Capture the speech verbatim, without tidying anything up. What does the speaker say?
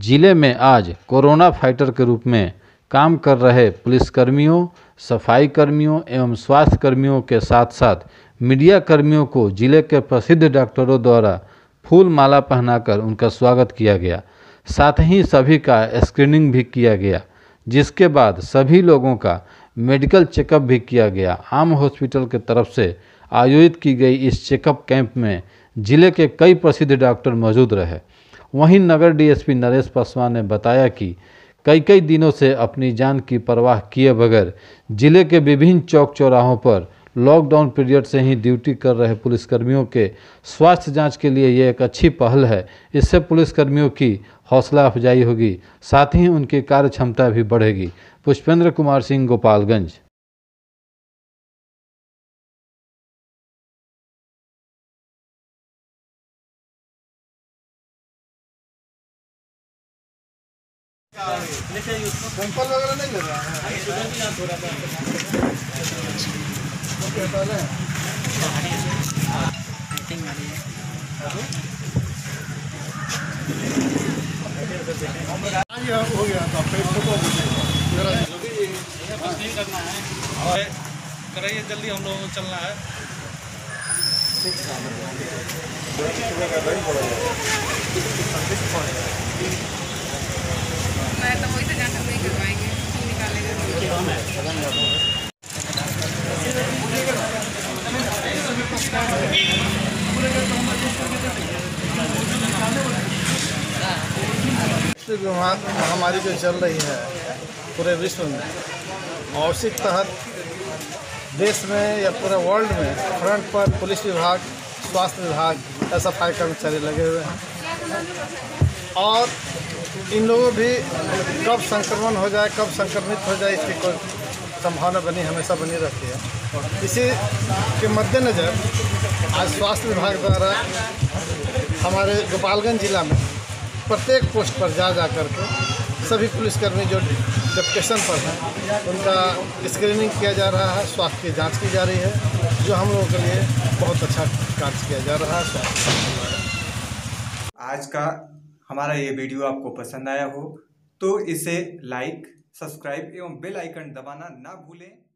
जिले में आज कोरोना फाइटर के रूप में काम कर रहे पुलिसकर्मियों, सफाई कर्मियों एवं स्वास्थ्य कर्मियों के साथ साथ मीडिया कर्मियों को जिले के प्रसिद्ध डॉक्टरों द्वारा फूल माला पहनाकर उनका स्वागत किया गया। साथ ही सभी का स्क्रीनिंग भी किया गया, जिसके बाद सभी लोगों का मेडिकल चेकअप भी किया गया। आम हॉस्पिटल की तरफ से आयोजित की गई इस चेकअप कैंप में जिले के कई प्रसिद्ध डॉक्टर मौजूद रहे। वहीं नगर डीएसपी नरेश पासवान ने बताया कि कई कई दिनों से अपनी जान की परवाह किए बगैर जिले के विभिन्न चौक चौराहों पर लॉकडाउन पीरियड से ही ड्यूटी कर रहे पुलिसकर्मियों के स्वास्थ्य जांच के लिए ये एक अच्छी पहल है। इससे पुलिसकर्मियों की हौसला अफजाई होगी, साथ ही उनकी कार्य क्षमता भी बढ़ेगी। पुष्पेंद्र कुमार सिंह, गोपालगंज। सैंपल वगैरह नहीं ले रहा है। हो गया था नहीं करना है, कराइए जल्दी, हम लोगों को चलना है। मैं तो वही तो जाकर नहीं करवाएंगे, निकालेंगे। महामारी जो चल रही है पूरे विश्व में और उसी तहत देश में या पूरे वर्ल्ड में फ्रंट पर पुलिस विभाग, स्वास्थ्य विभाग या सफाई कर्मचारी लगे हुए हैं और इन लोगों भी कब संक्रमण हो जाए, कब संक्रमित हो जाए, इसकी कोई संभावना बनी हमेशा बनी रहती है। इसी के मद्देनज़र आज स्वास्थ्य विभाग द्वारा हमारे गोपालगंज जिला में प्रत्येक पोस्ट पर जा जा करके सभी पुलिसकर्मी जो डेप्यूटेशन पर हैं उनका स्क्रीनिंग किया जा रहा है, स्वास्थ्य की जांच की जा रही है, जो हम लोगों के लिए बहुत अच्छा कार्य किया जा रहा है। आज का हमारा ये वीडियो आपको पसंद आया हो तो इसे लाइक, सब्सक्राइब एवं बेल आइकन दबाना ना भूलें।